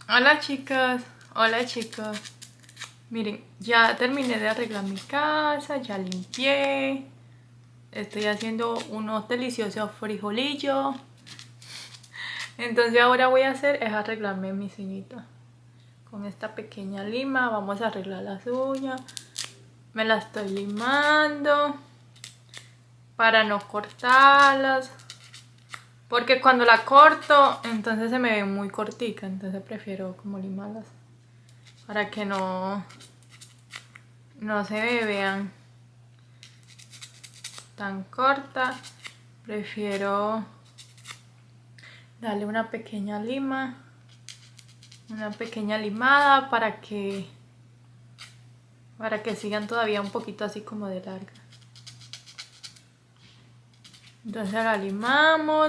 Hola chicas, hola chicos. Miren, ya terminé de arreglar mi casa, ya limpié. Estoy haciendo unos deliciosos frijolillos. Entonces ahora voy a hacer es arreglarme mis uñitas. Con esta pequeña lima vamos a arreglar las uñas. Me las estoy limando para no cortarlas. Porque cuando la corto, entonces se me ve muy cortica. Entonces prefiero como limarlas para que no se me vean tan cortas. Prefiero darle una pequeña lima, una pequeña limada para que sigan todavía un poquito así como de larga. Entonces la limamos.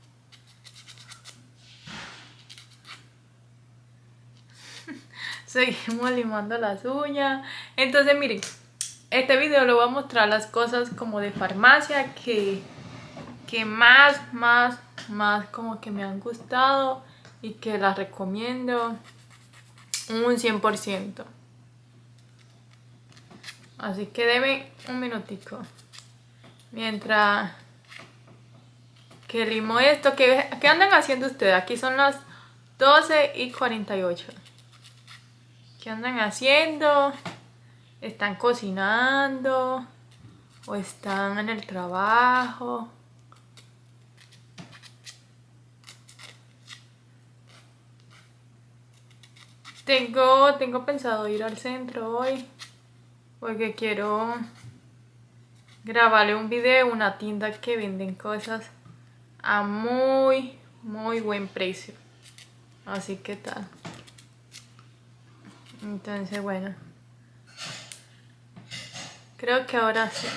Seguimos limando las uñas. Entonces miren, este video le voy a mostrar las cosas como de farmacia que más como que me han gustado y que las recomiendo un 100%. Así que deme un minutico mientras que limo esto. ¿Qué andan haciendo ustedes? Aquí son las 12:48. ¿Qué andan haciendo? ¿Están cocinando? ¿O están en el trabajo? Tengo pensado ir al centro hoy porque quiero grabarle un video a una tienda que venden cosas a muy buen precio. Así que tal. Entonces bueno, creo que ahora sí.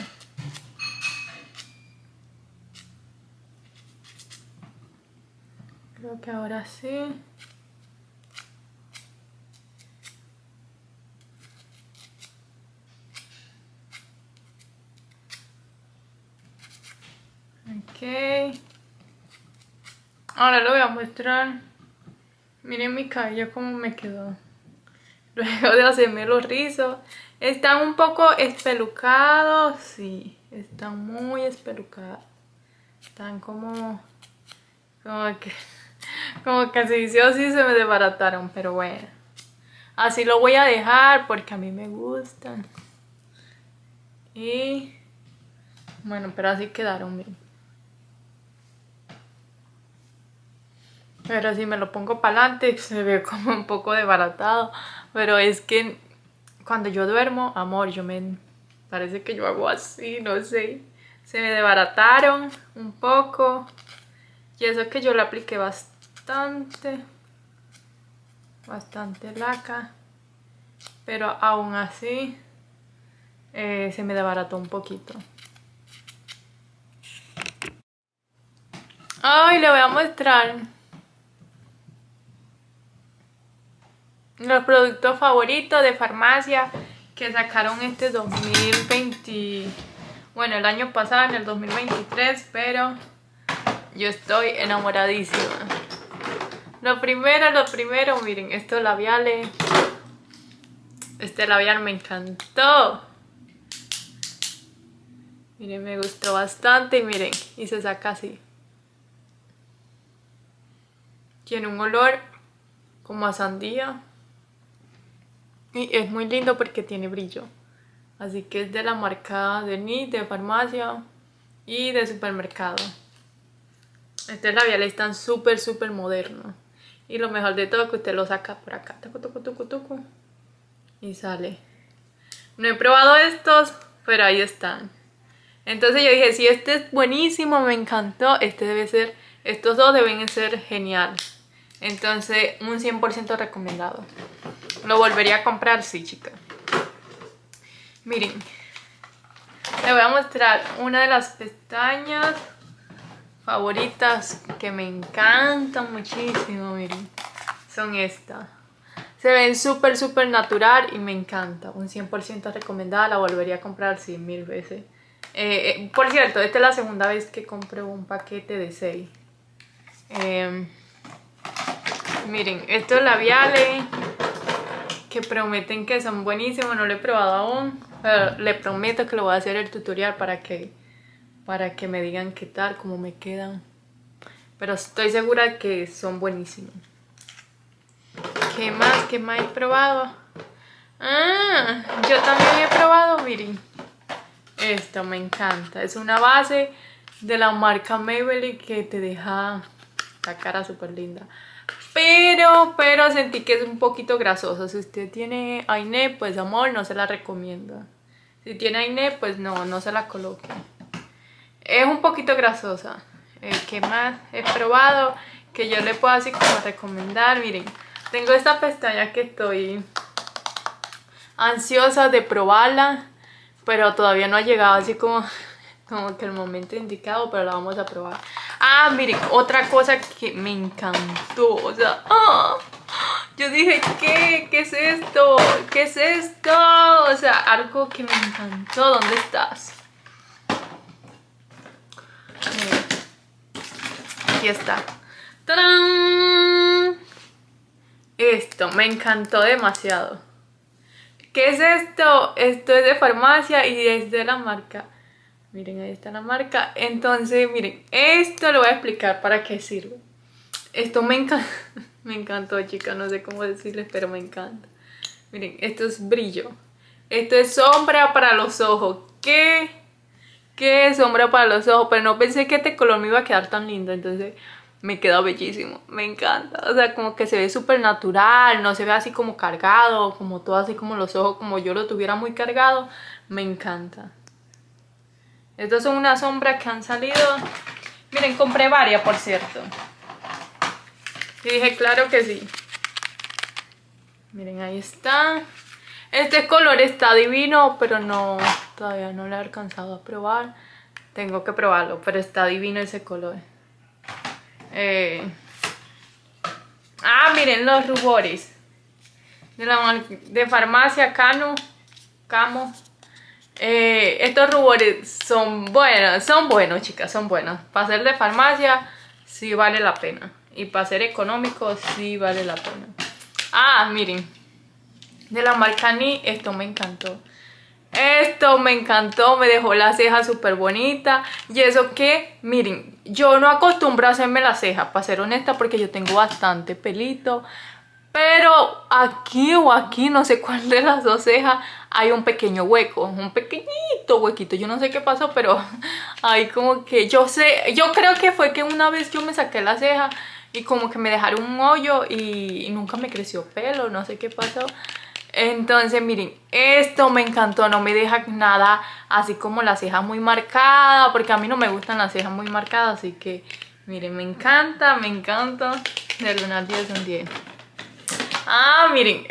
Creo que ahora sí. Ok. Ahora lo voy a mostrar. Miren mi cabello cómo me quedó. Luego de hacerme los rizos. Están un poco espelucados. Sí, están muy espelucados. Están como que se hizo así, se me desbarataron. Pero bueno, así lo voy a dejar porque a mí me gustan. Y bueno, pero así quedaron bien. Pero si me lo pongo para adelante se ve como un poco desbaratado. Pero es que cuando yo duermo, amor, parece que yo hago así, no sé. Se me desbarataron un poco. Y eso que yo le apliqué bastante laca. Pero aún así se me desbarató un poquito. Ay, le voy a mostrar los productos favoritos de farmacia que sacaron este 2020. Bueno, el año pasado, en el 2023, pero yo estoy enamoradísima. Lo primero, miren, estos labiales. Este labial me encantó. Miren, me gustó bastante y miren, y se saca así. Tiene un olor como a sandía. Y es muy lindo porque tiene brillo. Así que es de la marca de NYX, de farmacia y de supermercado. Estos labiales están súper modernos. Y lo mejor de todo es que usted lo saca por acá. Tucu, tucu, tucu, tucu, y sale. No he probado estos, pero ahí están. Entonces yo dije, si este es buenísimo, me encantó, estos dos deben ser geniales. Entonces, un 100% recomendado. Lo volvería a comprar, sí, chicas. Miren, les voy a mostrar una de las pestañas favoritas que me encantan muchísimo, miren. Son estas. Se ven súper natural y me encanta. Un 100% recomendada, la volvería a comprar 100.000 veces. Por cierto, esta es la segunda vez que compro un paquete de 6. Miren, estos labiales que prometen que son buenísimos, no lo he probado aún, pero le prometo que lo voy a hacer el tutorial para que me digan qué tal, cómo me quedan. Pero estoy segura que son buenísimos. ¿Qué más? ¿Qué más he probado? Ah, yo también he probado, miren. Esto me encanta. Es una base de la marca Maybelline que te deja la cara súper linda. Pero sentí que es un poquito grasoso. Si usted tiene acné, pues amor, no se la recomiendo. Si tiene acné, pues no se la coloque. Es un poquito grasosa. ¿Qué más he probado? Que yo le puedo así como recomendar. Miren, tengo esta pestaña que estoy ansiosa de probarla, pero todavía no ha llegado así como que el momento indicado, pero la vamos a probar. Ah, miren, otra cosa que me encantó, o sea, yo dije, ¿qué es esto? ¿Qué es esto? O sea, algo que me encantó. ¿Dónde estás? Miren, aquí está. ¡Tarán! Esto me encantó demasiado. ¿Qué es esto? Esto es de farmacia y es de la marca. Miren, ahí está la marca. Entonces, miren, esto lo voy a explicar para qué sirve. Esto me encanta. Me encantó, chicas. No sé cómo decirles, pero me encanta. Miren, esto es brillo. Esto es sombra para los ojos. ¿Qué es sombra para los ojos? Pero no pensé que este color me iba a quedar tan lindo. Entonces me quedó bellísimo. Me encanta. O sea, como que se ve súper natural. No se ve así como cargado. Como todo así como los ojos. Como yo lo tuviera muy cargado. Me encanta. Estas son unas sombras que han salido. Miren, compré varias, por cierto. Y dije, claro que sí. Miren, ahí está. Este color está divino, pero todavía no lo he alcanzado a probar. Tengo que probarlo, pero está divino ese color. Miren los rubores. De farmacia Camo. Estos rubores son buenos, chicas, son buenos. Para ser de farmacia sí vale la pena. Y para ser económico sí vale la pena. Miren, de la marca Ni, esto me encantó. Esto me encantó, me dejó la ceja súper bonita. Y eso que, miren, yo no acostumbro a hacerme la ceja, para ser honesta, porque yo tengo bastante pelito. Pero aquí o aquí, no sé cuál de las dos cejas, hay un pequeño hueco, un pequeñito huequito. Yo no sé qué pasó, pero hay como que, yo creo que fue que una vez yo me saqué la ceja y como que me dejaron un hoyo y nunca me creció pelo, no sé qué pasó. Entonces miren, esto me encantó, no me deja nada así como la ceja muy marcada, porque a mí no me gustan las cejas muy marcadas, así que miren, me encanta, del 1 al 10 un 10. Miren,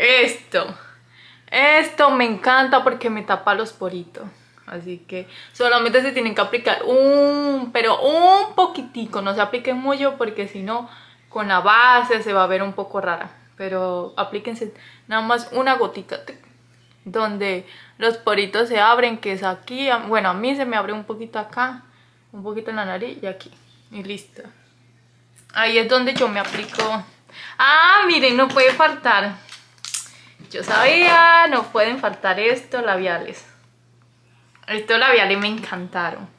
esto me encanta porque me tapa los poritos. Así que solamente se tienen que aplicar pero un poquitico. No se apliquen mucho porque si no, con la base se va a ver un poco rara. Pero aplíquense nada más una gotita donde los poritos se abren, que es aquí. Bueno, a mí se me abre un poquito acá, un poquito en la nariz y aquí. Y listo. Ahí es donde yo me aplico. Miren, no puede faltar. Yo sabía, no pueden faltar estos labiales. Estos labiales me encantaron.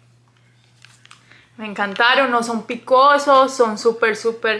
Me encantaron, no son picosos, son súper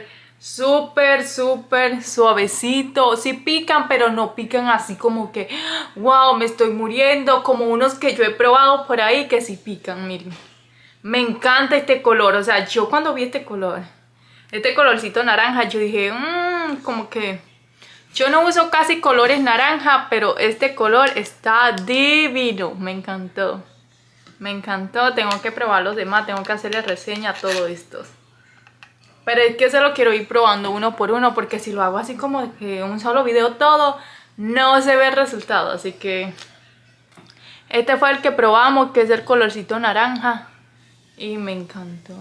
suavecitos. Sí pican, pero no pican así como que, wow, me estoy muriendo. Como unos que yo he probado por ahí que sí pican, miren. Me encanta este color, o sea, yo cuando vi este colorcito naranja, yo dije, como que yo no uso casi colores naranja, pero este color está divino. Me encantó. Me encantó. Tengo que probar los demás, tengo que hacerle reseña a todos estos. Pero es que se lo quiero ir probando uno por uno, porque si lo hago así como que un solo video todo, no se ve el resultado. Así que este fue el que probamos, que es el colorcito naranja. Y me encantó.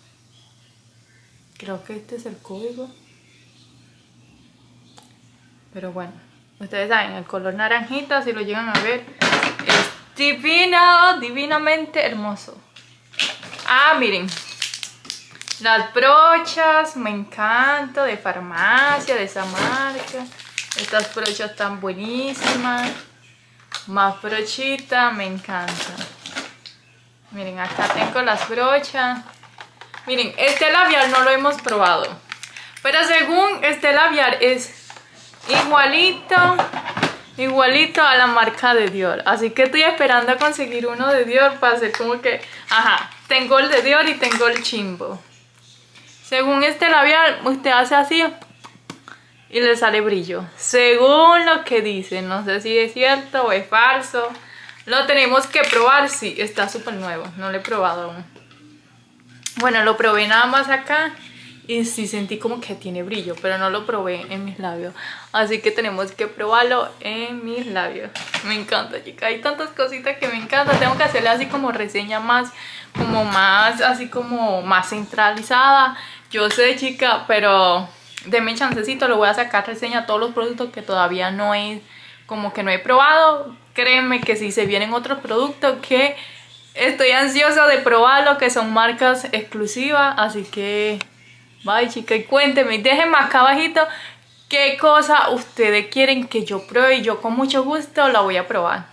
Creo que este es el código. Pero bueno, ustedes saben, el color naranjita, si lo llegan a ver, es divino, divinamente hermoso. Miren, Las brochas, me encanta, de farmacia, de esa marca. Estas brochas están buenísimas. Más brochitas, me encanta. Miren, acá tengo las brochas. Miren, este labial no lo hemos probado, pero según este labial es igualito a la marca de Dior. Así que estoy esperando a conseguir uno de Dior para hacer como que, ajá, tengo el de Dior y tengo el chimbo. Según este labial, usted hace así y le sale brillo. Según lo que dicen, no sé si es cierto o es falso. Lo tenemos que probar, sí, está súper nuevo, no lo he probado aún. Bueno, lo probé nada más acá y sí sentí como que tiene brillo, pero no lo probé en mis labios. Así que tenemos que probarlo en mis labios. Me encanta, chica, hay tantas cositas que me encantan. Tengo que hacerle así como reseña más, así como más centralizada. Yo sé, chica, pero denme chancecito, le voy a sacar reseña a todos los productos que todavía no he probado. Créeme que si se vienen otros productos que estoy ansiosa de probarlo, que son marcas exclusivas. Así que bye, chica, y cuéntenme, déjenme acá abajito qué cosa ustedes quieren que yo pruebe y yo con mucho gusto la voy a probar.